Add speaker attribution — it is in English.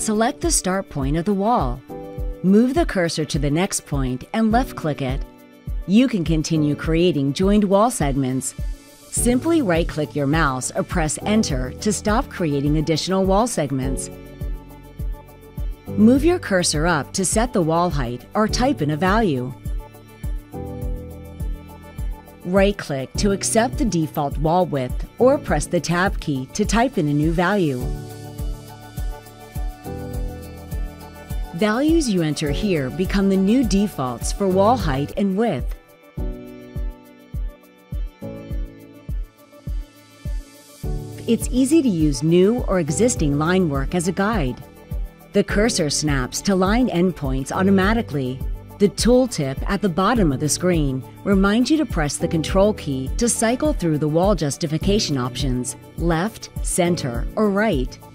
Speaker 1: select the start point of the wall. Move the cursor to the next point and left-click it. You can continue creating joined wall segments. Simply right-click your mouse or press Enter to stop creating additional wall segments. Move your cursor up to set the wall height or type in a value. Right-click to accept the default wall width or press the Tab key to type in a new value. Values you enter here become the new defaults for wall height and width. It's easy to use new or existing line work as a guide. The cursor snaps to line endpoints automatically. The tooltip at the bottom of the screen reminds you to press the Control key to cycle through the wall justification options, left, center, or right.